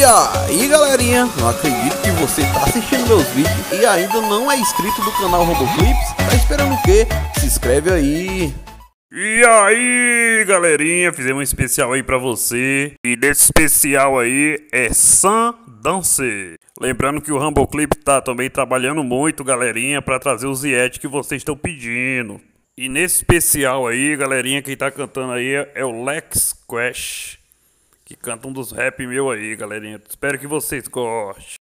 E aí galerinha, não acredito que você tá assistindo meus vídeos e ainda não é inscrito do canal Roboclips. Tá esperando o quê? Se inscreve aí. E aí galerinha, fizemos um especial aí pra você. E nesse especial aí é Sun Dance. Lembrando que o Roboclip tá também trabalhando muito, galerinha, pra trazer os react que vocês estão pedindo. E nesse especial aí, galerinha, quem tá cantando aí é o Lex Quash, que canta um dos rap meu aí, galerinha. Espero que vocês gostem.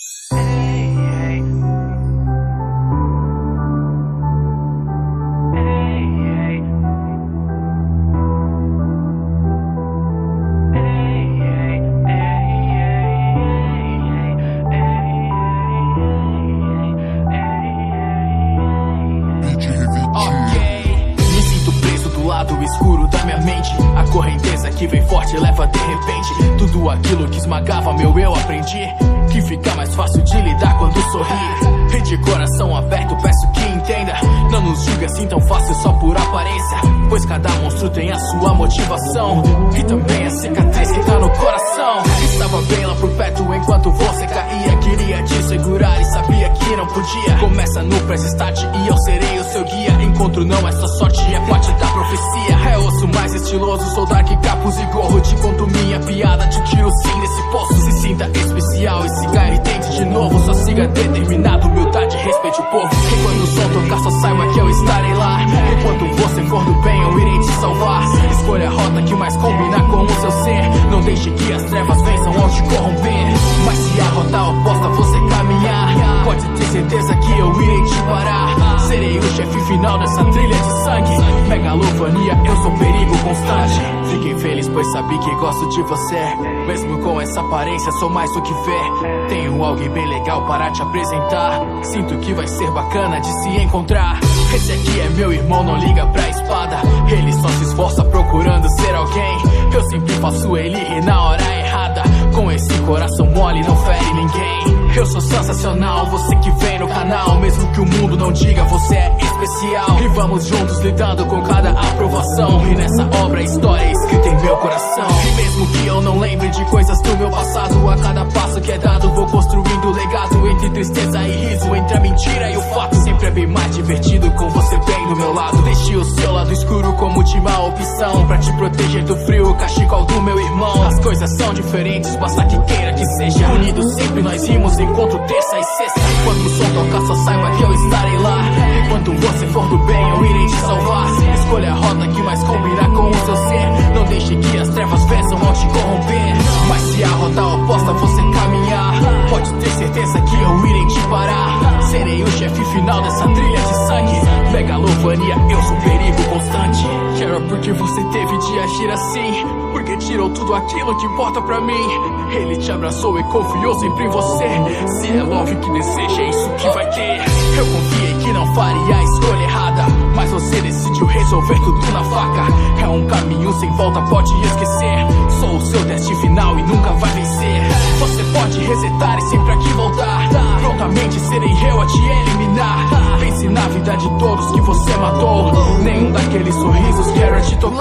Me sinto preso do lado escuro da minha mente. A correnteza que vem forte leva de repente tudo aquilo que esmagava meu eu. Aprendi que fica mais fácil de lidar quando sorri. E de coração aberto peço que entenda, não nos julgue assim tão fácil só por aparência, pois cada monstro tem a sua motivação e também a cicatriz que tá no coração. Estava bem lá por perto enquanto você caía, queria te segurar e sabia que não podia. Começa no press start e eu serei o seu guia. Encontro não é só sorte, é parte da profecia. É osso mais estiloso, sou dark, capuz e gorro. Te conto minha piada, te tiro sim desse poço. Se sinta especial e siga e tente de novo. Só siga determinado, humildade, respeite o povo. E quando o som tocar só saiba que eu estarei lá. Enquanto você for do bem eu irei te salvar. Escolha a rota que mais combina com o seu ser. Não deixe que as trevas vençam ao te corromper. Mas se a rota oposta você caminhar, pode ter certeza que eu irei te parar. Serei o chefe final dessa trilha de sangue. Megalofania, eu sou perigo constante. Fiquei feliz pois sabia que gosto de você. Mesmo com essa aparência sou mais do que ver. Tenho alguém bem legal para te apresentar. Sinto que vai ser bacana de se encontrar. Esse aqui é meu irmão, não liga pra espada. Ele só se esforça procurando ser alguém. Eu sempre faço ele rir na hora errada. Com esse coração mole não fere ninguém. Eu sou sensacional, você que vem no canal. Mesmo que o mundo não diga, você é especial. E vamos juntos lidando com cada aprovação. E nessa obra a história é escrita em meu coração. E mesmo que eu não lembre de coisas do meu passado, a cada passo que é dado vou construindo legado. Entre tristeza e riso, entre a mentira e o fato, sempre é bem mais divertido com você bem do meu lado. Deixe o seu lado escuro como última opção, pra te proteger do frio, o cachecol do meu irmão. As coisas são diferentes, basta que queira que seja. Unidos sempre nós rimos, encontro terça e sexta. Quando o som tocar só saiba que eu estarei lá. Enquanto você for do bem eu irei te salvar. Escolha a rota que mais combina com o seu ser. Não deixe que as trevas vençam ao te corromper. Mas se a rota oposta você caminhar, pode ter certeza que eu irei te parar. Serei o chefe final dessa trilha de sangue. Megalofania, eu sou perigo constante. Quero porque você teve de agir assim, porque tirou tudo aquilo que importa pra mim. Ele te abraçou e confiou sempre em você. Se é love que deseja, é isso que vai ter. Eu confiei que não faria a escolha errada, mas você decidiu resolver tudo na faca. É um caminho sem volta, pode esquecer. Sou o seu teste final e nunca vai vencer. Você pode resetar e sempre aqui voltar. Prontamente serei eu a te eliminar. Pense na vida de todos que você matou. Nenhum daqueles sorrisos que era te tocou.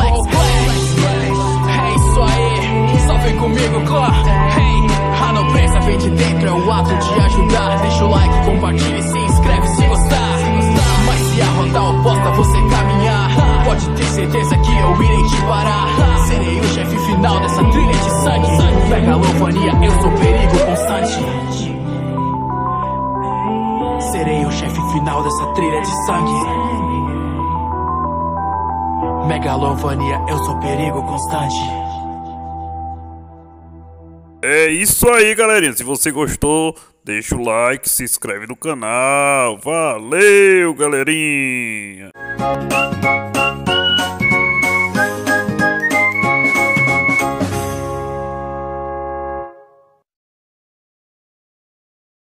É isso aí, só vem comigo, clã. Hey, a nobreza vem de dentro, é o ato de ajudar. Deixa o like, compartilha e se inscreve se gostar. Mas se a rota oposta você caminhar, pode ter certeza que eu irei te parar. Serei o chefe final dessa trilha de sangue. Megalofania, eu sou perigo constante. Serei o chefe final dessa trilha de sangue. Megalofania, eu sou perigo constante. É isso aí, galerinha. Se você gostou, deixa o like, se inscreve no canal. Valeu, galerinha!